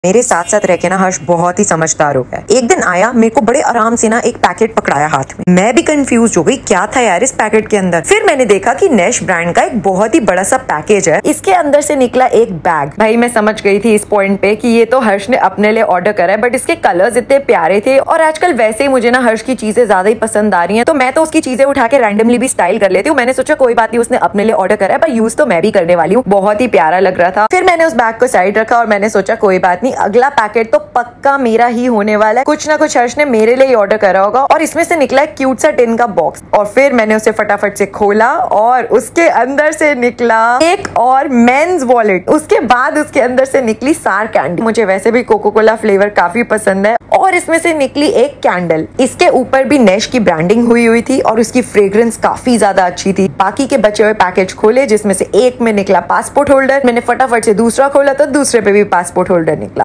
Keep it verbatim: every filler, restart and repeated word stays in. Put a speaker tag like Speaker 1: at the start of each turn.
Speaker 1: मेरे साथ साथ रह के ना हर्ष बहुत ही समझदार हो गया। एक दिन आया, मेरे को बड़े आराम से ना एक पैकेट पकड़ाया हाथ में। मैं भी कंफ्यूज हो गई, क्या था यार इस पैकेट के अंदर। फिर मैंने देखा कि नैश ब्रांड का एक बहुत ही बड़ा सा पैकेज है। इसके अंदर से निकला एक बैग। भाई मैं समझ गई थी इस पॉइंट पे कि ये तो हर्ष ने अपने लिए ऑर्डर करा है, बट इसके कलर्स इतने प्यारे थे और आजकल वैसे ही मुझे ना हर्ष की चीजें ज्यादा ही पसंद आ रही है, तो मैं तो उसकी चीजें उठा के रैंडमली भी स्टाइल कर लेती हूँ। मैंने सोचा कोई बात नहीं, उसने अपने लिए ऑर्डर करा है पर यूज तो मैं भी करने वाली हूँ। बहुत ही प्यारा लग रहा था। फिर मैंने उस बैग को साइड रखा और मैंने सोचा कोई बात नहीं, अगला पैकेट तो पक्का मेरा ही होने वाला है। कुछ ना कुछ हर्ष ने मेरे लिए ऑर्डर करा होगा और इसमें से निकला एक क्यूट सा टिन का बॉक्स। और फिर मैंने उसे फटाफट से खोला और उसके अंदर से निकला एक और मेंस वॉलेट। उसके बाद उसके अंदर से निकली सार कैंडी। मुझे वैसे भी कोको कोला फ्लेवर काफी पसंद है। और इसमें से निकली एक कैंडल। इसके ऊपर भी नैश की ब्रांडिंग हुई हुई थी और उसकी फ्रेग्रेंस काफी ज्यादा अच्छी थी। बाकी के बचे हुए पैकेज खोले, जिसमें से एक में निकला पासपोर्ट होल्डर। मैंने फटाफट से दूसरा खोला तो दूसरे पे भी पासपोर्ट होल्डर निकला।